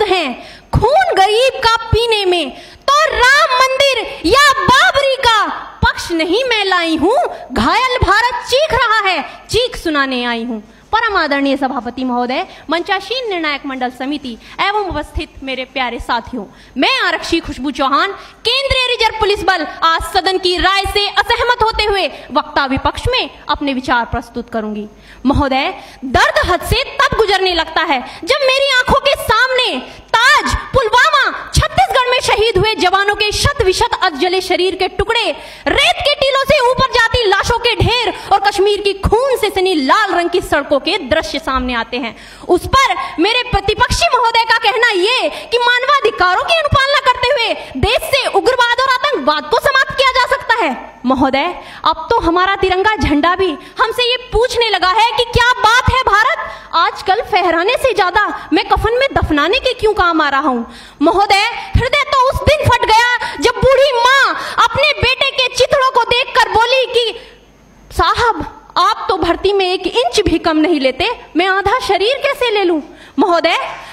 हैं खून गरीब का पीने में, तो राम मंदिर या बाबरी का पक्ष नहीं मैं लाई हूं, घायल भारत चीख रहा है, चीख सुनाने आई हूं। परम आदरणीय सभापति महोदय, मंचासीन निर्णायक मंडल समिति एवं उपस्थित मेरे प्यारे साथियों, मैं आरक्षी खुशबू चौहान केंद्रीय रिजर्व पुलिस बल आज सदन की राय से असहमत होते हुए वक्ता विपक्ष में अपने विचार प्रस्तुत करूंगी। महोदय, दर्द हद से तब गुजरने लगता है जब मेरी आंखों के सामने ताज, पुलवामा, छत्तीसगढ़ में शहीद हुए जवानों के शत विशत अधजले शरीर के टुकड़े, रेत के टीलों से ऊपर जाती लाशों के ढेर और कश्मीर की खून से सनी लाल रंग की सड़कों के दृश्य सामने आते हैं। उस पर मेरे प्रतिपक्षी महोदय का कहना यह कि मानवाधिकारों की अनुपालना करते हुए देश से उग्रवाद और आतंकवाद को समाप्त किया जा सकता है। महोदय, अब तो हमारा तिरंगा झंडा भी हमसे ये पूछने लगा है कि क्या बात है भारत, आजकल फहराने से ज्यादा मैं कफन में दफनाने के क्यों काम आ रहा हूं। महोदय, हृदय तो उस दिन फट गया जब बूढ़ी मां अपने बेटे के चिथड़ों को देखकर बोली कि साहब, आप तो भर्ती में 1 इंच भी कम नहीं लेते, मैं आधा शरीर कैसे ले लूं। महोदय,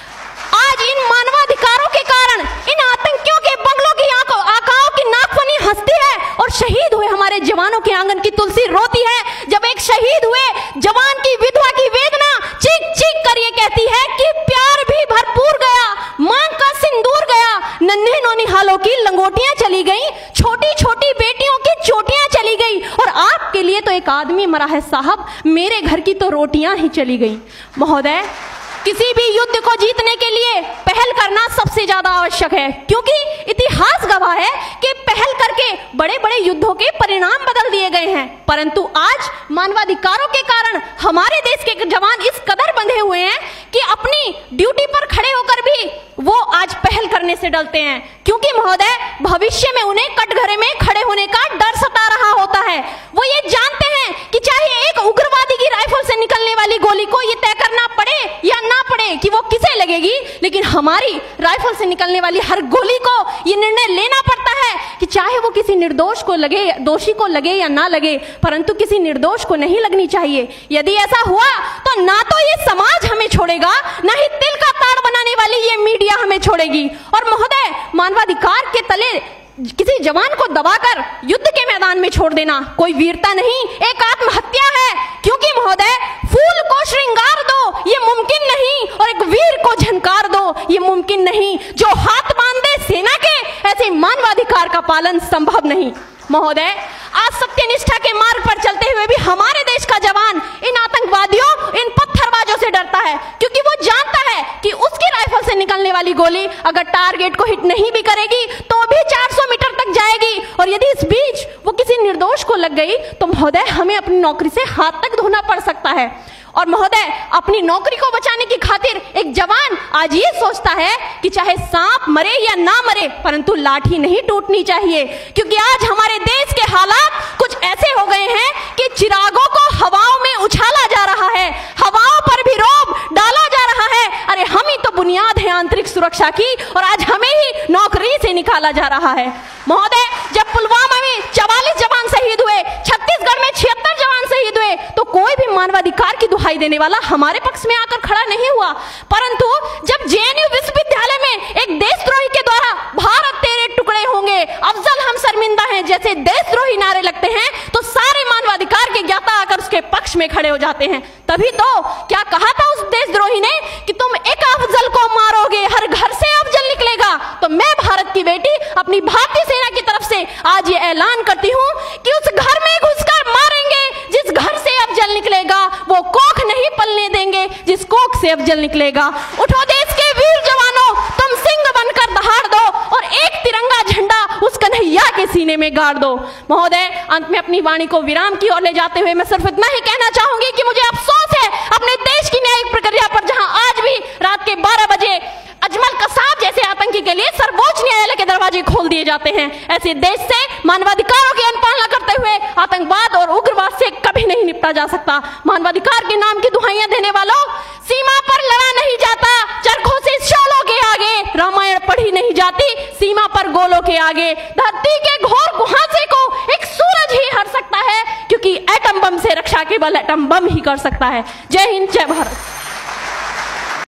आज इन मानवाधिकारों के कारण इन आतंकियों के बंगलों की आकाओं की नाकफनी हंसती है और शहीद हुए हमारे जवानों के आंगन की तुलसी रोती है। जब एक शहीद हुए जवान की विधवा की वेदना चीख चीख कर ये कहती है कि प्यार भी भरपूर गया, मांग का सिंदूर गया, नन्हे नौनिहालों की लंगोटियां चली गई, छोटी छोटी बेटियों की चोटियां चली गई और आपके लिए तो एक आदमी मरा है साहब, मेरे घर की तो रोटियां ही चली गई। महोदय, किसी भी युद्ध को जीतने के लिए पहल करना सबसे ज्यादा आवश्यक है, क्योंकि इतिहास गवाह है कि पहल करके बड़े बड़े युद्धों के परिणाम बदल दिए गए हैं। परंतु आज मानवाधिकारों के कारण हमारे देश के जवान इस कदर बंधे हुए हैं कि अपनी ड्यूटी पर खड़े होकर भी वो आज पहल करने से डरते हैं, क्योंकि महोदय भविष्य में उन्हें कटघरे में खड़े होने का डर सता रहा होता है। वो ये जानते हैं कि चाहे एक उग्रवादी की राइफल से निकलने वाली गोली को ये तय करना पड़े या ना पड़े कि वो किसे लगेगी, लेकिन हमारी राइफल से निकलने वाली हर गोली को ये निर्णय लेना पड़ता है कि चाहे वो किसी निर्दोष को लगे, दोषी को लगे या ना लगे, परंतु किसी निर्दोष को नहीं लगनी चाहिए। यदि ऐसा हुआ तो ना तो ये समाज हमें छोड़ेगा, ना ही तिल का ताड़ बनाने वाली ये मीडिया हमें छोड़ेगी। और महोदय, मानवाधिकार के तले किसी जवान को दबाकर युद्ध के मैदान में छोड़ देना कोई वीरता नहीं, एक आत्महत्या है। क्योंकि महोदय, फूल को श्रृंगार दो ये मुमकिन नहीं और एक वीर को झनकार दो ये मुमकिन नहीं। जो हाथ बांध दे सेना के, ऐसे मानवाधिकार का पालन संभव नहीं। महोदय, आज सत्यनिष्ठा के मार्ग पर चलते हुए भी हमारे देश का जवान इन आतंकवादियों, इन पत्थरबाजों से डरता है, क्योंकि वो जानता है कि उसकी राइफल से निकलने वाली गोली अगर टारगेट को हिट नहीं भी करेगी तो भी 400 मीटर तक जाएगी, और यदि इस बीच वो किसी निर्दोष को लग गई तो महोदय हमें अपनी नौकरी से हाथ तक धोना पड़ सकता है। और महोदय, अपनी नौकरी को बचाने की खातिर एक जवान आज ये सोचता है कि चाहे सांप मरे या ना मरे, परंतु लाठी नहीं टूटनी चाहिए, क्योंकि आज हमारे देश के हालात कुछ ऐसे हो गए हैं कि चिरागों को हवाओं में उछाला जा रहा है, हवाओं पर भी रोब डाला जा रहा है। अरे हम ही तो बुनियाद है आंतरिक सुरक्षा की, और आज हमें ही नौकरी से निकाला जा रहा है। महोदय, जब पुलवामा में 44 जवान शहीद हुए, छत्तीसगढ़ में 76 जवान शहीद हुए, तो कोई भी मानवाधिकार की दुहाई देने वाला हमारे पक्ष में आकर खड़ा नहीं हुआ। परंतु जब जेएनयू विश्वविद्यालय में एक देशद्रोही के द्वारा भारत तेरे टुकड़े होंगे, अफजल हम शर्मिंदा हैं जैसे देशद्रोही नारे लगते हैं, तो सारे मानवाधिकार के ज्ञाता आकर उसके पक्ष में खड़े हो जाते हैं। तभी तो क्या कहा था उस देशद्रोही ने कि तुम एक अफजल को मारोगे, हर घर से अफजल निकलेगा। तो मैं भारत की बेटी अपनी भारतीय सेना की तरफ से आज ये ऐलान करती हूँ कि उस घर में घुसकर मारेंगे जिस घर से अफजल निकलेगा, वो कोख नहीं पलने देंगे जिस कोख से अफजल निकलेगा। उठो देश के वीर जवानों, तुम सिंह बनकर दहाड़ दो और एक तिरंगा झंडा उस कन्हैया के सीने में गाड़ दो। महोदय, अंत में अपनी वाणी को विराम की ओर ले जाते हुए मैं सिर्फ इतना ही कहना चाहूंगी कि मुझे अफसोस है अपने देश की न्यायिक प्रक्रिया पर, जहां आज भी रात के 12 बजे अजमल कसाब जैसे आतंकी के लिए सर्वोच्च न्यायालय के दरवाजे खोल दिए जाते हैं। ऐसे देश से मानवाधिकारों की अनुपालना करते हुए आतंकवाद और उग्रवाद से कभी नहीं निपटा जा सकता। मानवाधिकार के नाम की दुहाइयां देने वालों, सीमा पर लड़ा नहीं जाता चरखों से शोलों के आगे, रामायण पढ़ी नहीं जाती सीमा पर गोलों के आगे। धरती के घोर कुहासे को एक सूरज ही हर सकता है, क्योंकि एटम बम से रक्षा केवल एटम बम ही कर सकता है। जय हिंद, जय भारत।